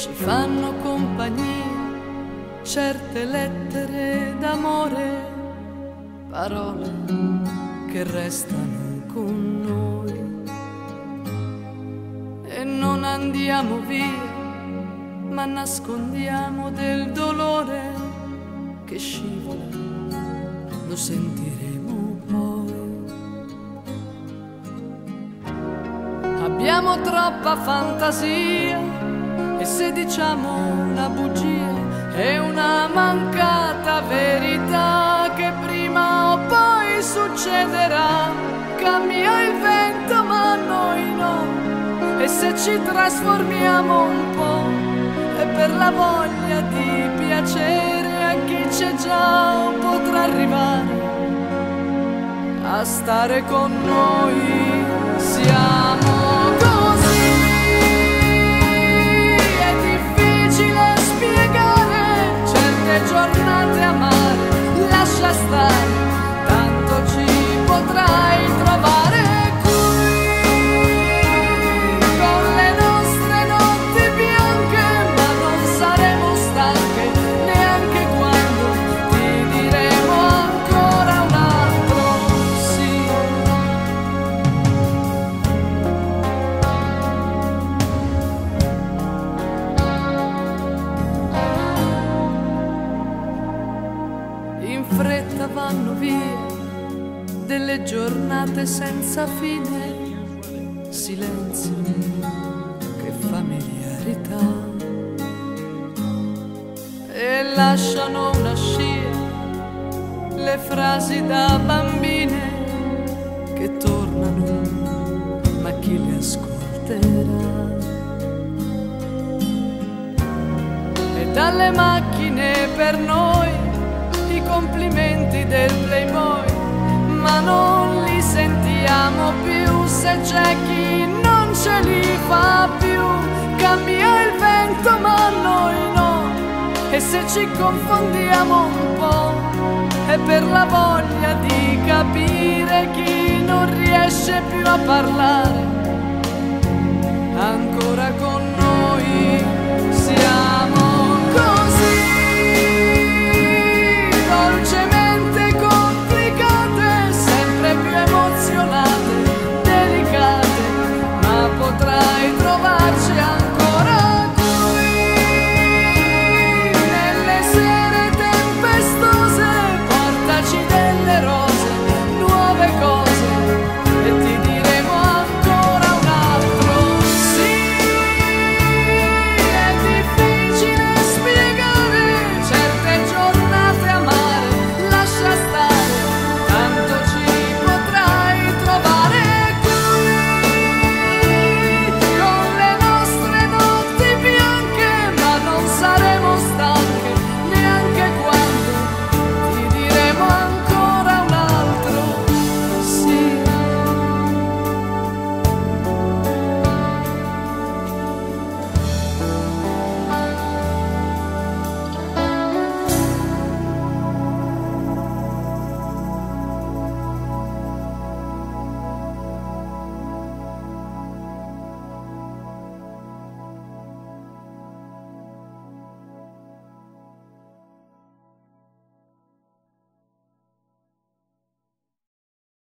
ci fanno compagnia certe lettere d'amore, parole che restano con noi. E non andiamo via, ma nascondiamo del dolore che scivola, lo sentiremo poi. Abbiamo troppa fantasia e se diciamo una bugia è una mancata verità che prima o poi succederà. Cambia il vento ma noi no, e se ci trasformiamo un po' è per la voglia di piacere a chi c'è già o potrà arrivare a stare con noi. Siamo così, è difficile spiegare certe giornate amare, lascia stare, tanto ci potrai trovare qui con le nostre notti bianche, ma non saremo stanche neanche quando ti diremo ancora un altro sì. In fretta vanno via delle giornate senza fine, silenzio, che familiarità, e lasciano una scia le frasi da bambine che tornano, ma chi le ascolterà? E dalle macchine per noi i complimenti del Playboy, ma non li sentiamo più se c'è chi non ce li fa più. Cambia il vento ma noi no, e se ci confondiamo un po' è per la voglia di capire chi non riesce più a parlare ancora